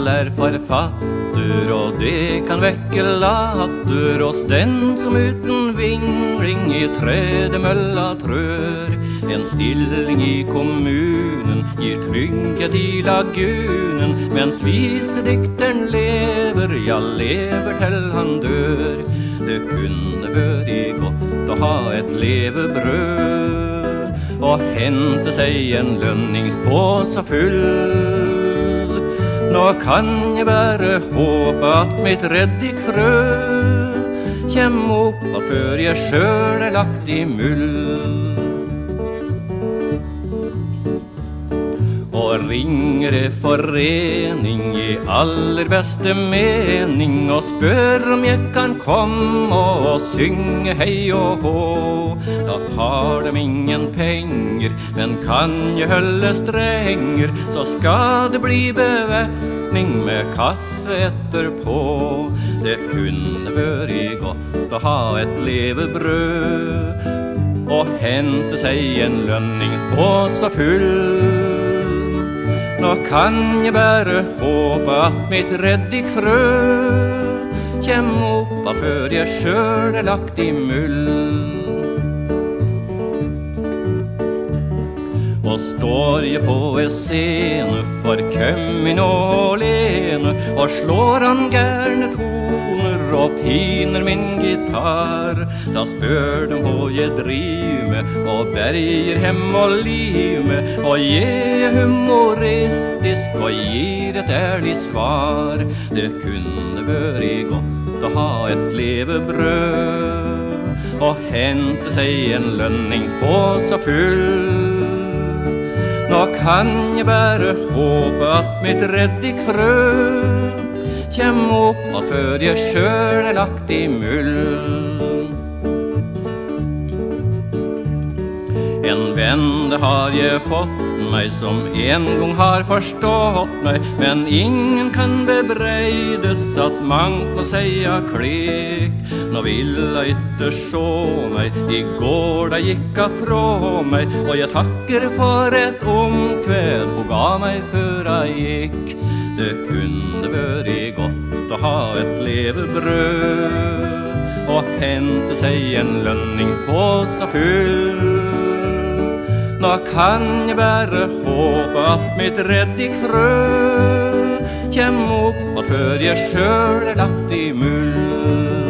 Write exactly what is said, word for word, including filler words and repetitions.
fall er forfatter, og det kan vekke latter hos den som uten vingling i tredemølla trør. En stilling i kommunen gir trygghet i lagunen, mens visedikteren lever, ja lever til han dør. Det kunne vært godt å ha et levebrød, og hente seg en lønningspåse full. Nå kan jeg bare håpe at mitt reddikfrø kjem opp at før jeg sjøl er lagt i mull. Og ringer det forening i aller beste mening og spør om jeg kan komme og synge hei og hå. Da har de ingen penger, men kan jeg holde strenger, så skal det bli bevæpning med kaffe etterpå. Det kunne vært godt å ha et levebrød og hente seg en lønningspåse full. Nå kan jeg bare håpe at mitt reddikfrø kjem opp at før jeg sjøl er lagt i mull. Og står jeg på en scene for kømmin og lene, og slår han gærne toner og piner min gitar, da spør de hva jeg driver med, og berger hem og lime, og jeg er humoristisk og gir et ærlig svar. Det kunne vært godt å ha et levebrød og hente seg en lønningspåse full. Nå kan jeg bare håpe at mitt reddikfrø kjem opp at før jeg sjøl er lagt i mull. En venn det har jeg fått meg, som en gang har forstått meg, men ingen kan bebreides at mangt må seia klik. Nå vil jeg ikke sjå meg, i går da gikk jeg fra meg, og jeg takker for et omkved hun ga meg før jeg gikk. Det kunne vært godt å ha et levebrød og hente seg en lønningspåse full. Nå kan jeg bare håpe at mitt reddikfrø kjem opp at før jeg sjøl er lagt i mull.